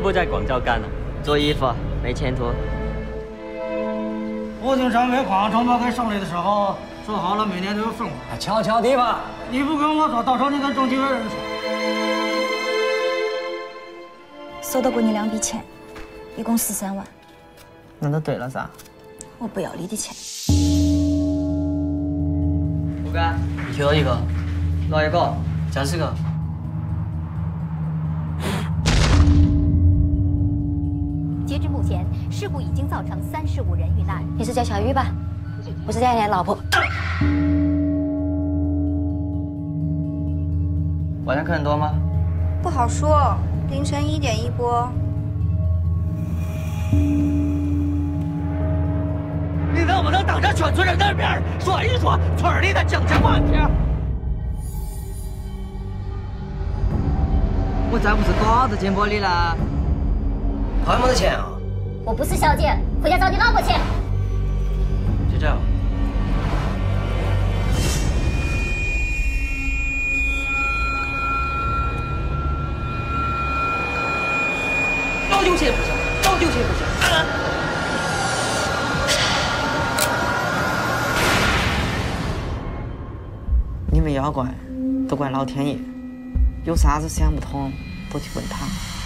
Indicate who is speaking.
Speaker 1: 不在广州干了？
Speaker 2: 做衣服没前途。
Speaker 3: 我听张煤矿承包给省里的时候说好了，每年都有分红。
Speaker 4: 悄悄的吧。
Speaker 3: 你不跟我说，到时候你跟中纪委人说。
Speaker 5: 收到过你2笔钱，一共13万。
Speaker 2: 那都对了噻。
Speaker 5: 我不要你的钱。
Speaker 2: 不干，
Speaker 1: 又一个，
Speaker 2: 哪一个？
Speaker 1: 这是个。
Speaker 6: 截至目前，事故已经造成35人遇难。
Speaker 5: 你是叫小雨吧？不是叫你老婆。
Speaker 2: 晚上客人多吗？
Speaker 7: 不好说，凌晨1点一波。
Speaker 3: 你能不能当着全村人的面说一说村里的经济问题？
Speaker 2: 我再不是嘎子捡玻璃了。
Speaker 4: 还没得钱啊？
Speaker 6: 我不是小姐，回家找你老婆去。
Speaker 1: 就这样。
Speaker 2: 要丢钱不行，要丢钱不行。你们妖怪都怪老天爷，有啥子想不通都去问他。